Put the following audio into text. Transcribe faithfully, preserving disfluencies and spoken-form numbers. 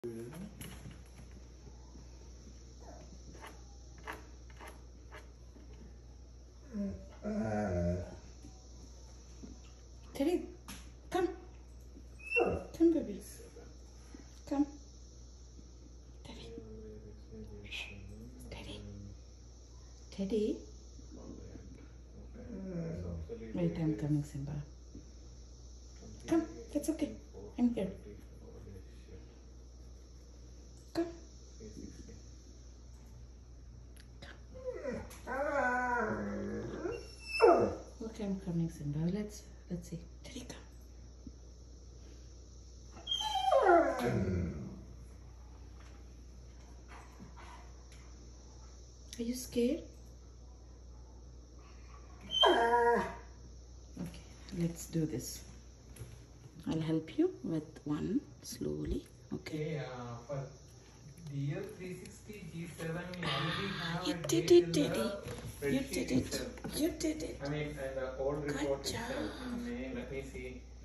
Teddy, come. Come, baby. Come. Teddy. Teddy. Teddy. Wait, I'm coming, Simba. Come, that's okay. I'm here. Come. Okay, I'm coming, Simba. Let's let's see. Teddy, come. Are you scared? Okay, let's do this. I'll help you with one slowly. Okay. Okay, uh, for D L three sixty G seven, we already have You a did date it, in Teddy. the You spreadsheet did it. itself. You did it. I mean, and the old Good report job. itself. In May, let me see.